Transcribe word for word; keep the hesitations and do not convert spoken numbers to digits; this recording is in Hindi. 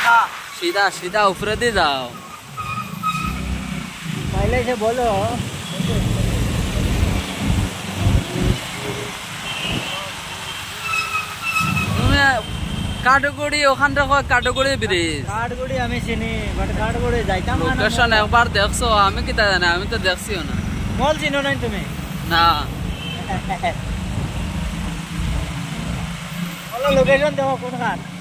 सीधा सीधा ऊपर दे जाओ। पहले से बोलो। तुम्हें काटगुड़ी ওখান থেকে কাটগুড়ি ব্রিজ কাটগুড়ি আমি চিনি বাট কাটগুড়ি যাইতাম না। লোকেশন একবার দেখছো? আমি কি তা জানি, আমি তো দেখছিও না। মল চিনো নাই তুমি? না। বলো লোকেশন দেখো কোনখান।